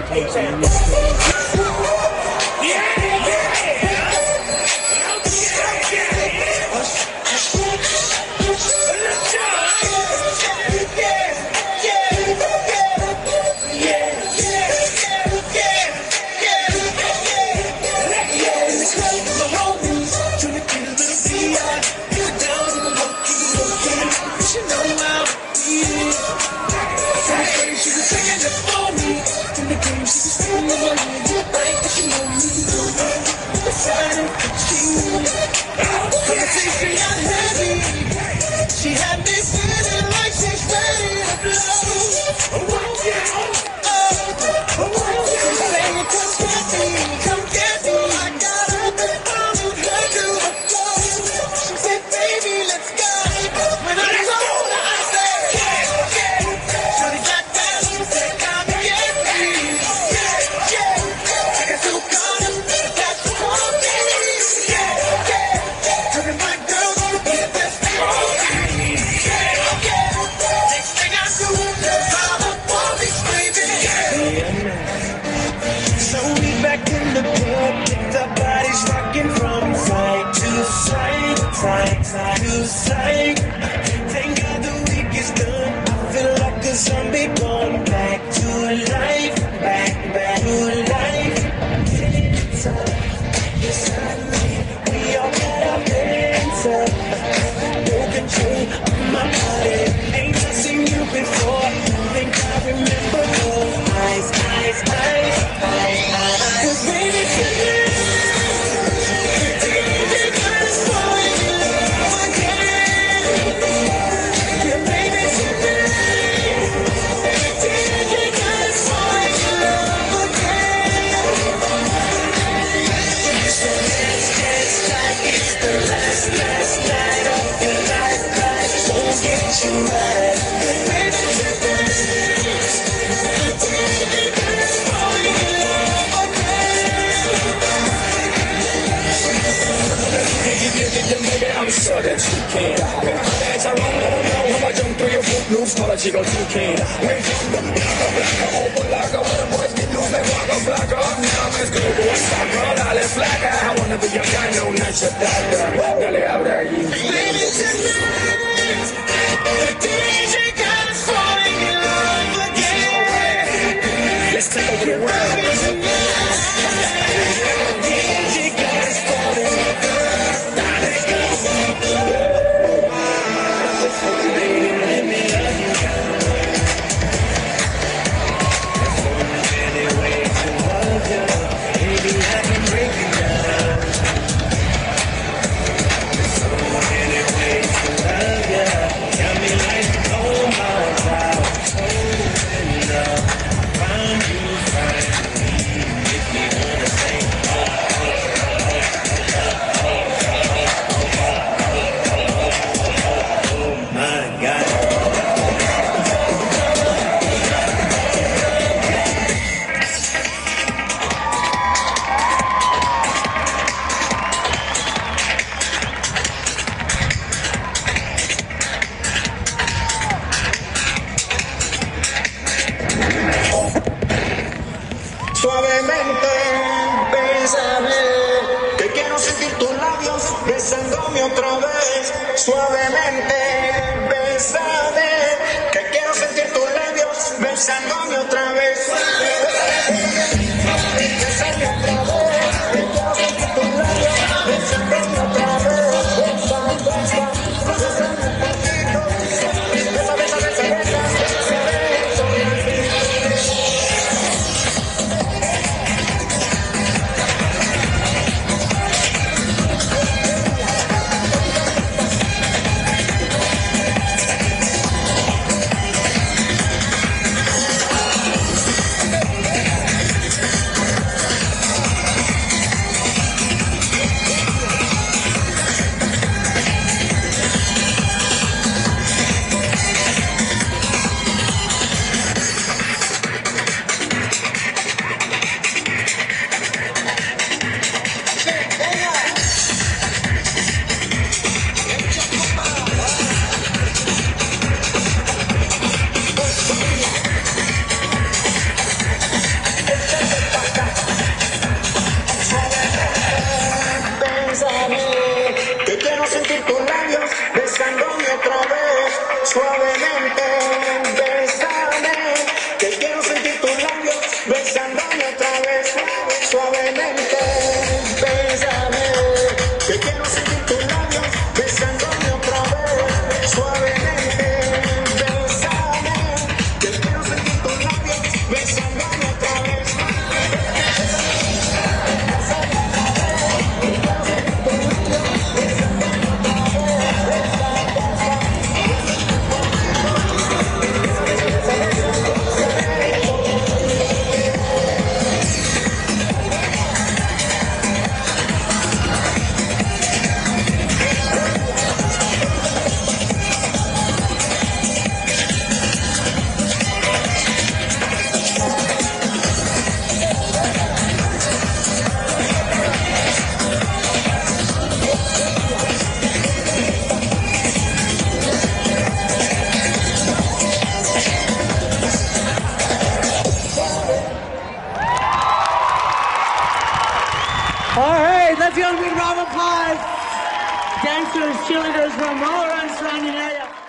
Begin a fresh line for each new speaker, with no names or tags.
She had me feeling like she's ready to blow. She's saying, come get me. I got up and followed her to the floor. She said, baby, let's go. When I told her, I said, shorty got down. She said, come get me. I got so caught up, that's the whole thing. Talking my girls to be the best thing. Side to side. Thank God the week is done. I feel like a zombie going back to life, back to life. Beside me, we all got our hands up. No control of my body. Ain't I seen you before? Think I remember those eyes. Cause baby, tonight.
I'm sure that you can. As I roll, I don't know how I jump through your boot loops, political you can. Wait from the open like a when the boys get loose, they walk up like a now let's go, boy, stop, girl, dale, flaca. I wanna be your guy, no, not your doctor. Dale, habla ahí.
Baby, tonight, the DJ got us falling in love again.
Let's take over the world.
Suavemente, bésame, que quiero sentir tus labios besándome otra vez. Suavemente, bésame, que quiero sentir tus labios besándome otra vez. Bésame otra vez, que quiero sentir tus labios besándome otra vez. Bésame un poquito, besa, besa, besa, besa.
Round of applause. Dancers, cheerleaders from all around the surrounding area.